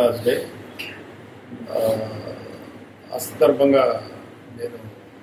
Donors day. ఆ సందర్భంగా నేను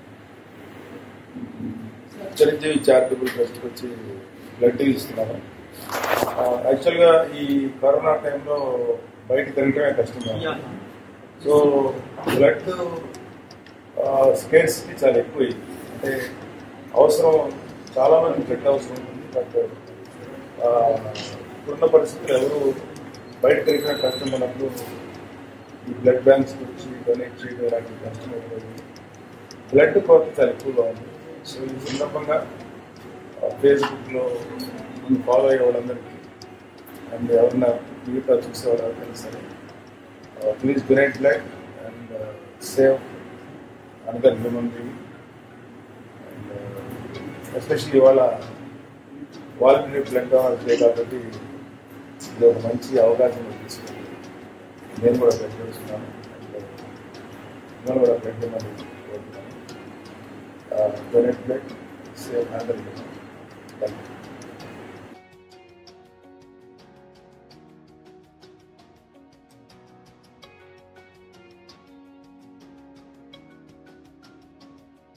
చిరంజీవి చారిటబుల్ ట్రస్ట్కి వచ్చి బ్లడ్ ఇస్తున్నాను. యాక్చువల్గా ఈ కరోనా టైంలో బయట తిరగడమే కష్టంగా ఉంది. సో బ్లడ్ స్కేర్సిటీ చాలా ఎక్కువ. అంటే అవసరం చాలామంది బ్లడ్ అవసరం ఉంటుంది. బట్ ఇప్పుడున్న పరిస్థితులు ఎవరు బయట తిరిగిన కష్టం ఉన్నప్పుడు ఈ బ్లడ్ బ్యాంక్స్ వచ్చి డొనేట్ చేయడం ఇలాంటి కష్టం ఉంటుంది. బ్లడ్ కొరత చాలా ఎక్కువగా ఉంది. సో ఈ సందర్భంగా ఫేస్బుక్లో ఫాలో అయ్యే వాళ్ళందరికీ అండ్ ఎవరన్నా మిగతా చూసేవాళ్ళు ఎవరికైనా సరే please donate blood and save another human being. And especially ఇవాళ వాలంటరీ బ్లడ్ డోనర్స్ డే కాబట్టి ఇది ఒక మంచి అవకాశం తీసుకుంది. నేను కూడా బ్లడ్ చేస్తున్నాను. నేను కూడా బ్లడ్ డొనేట్ కోరుతున్నాను. Donate blood save handle.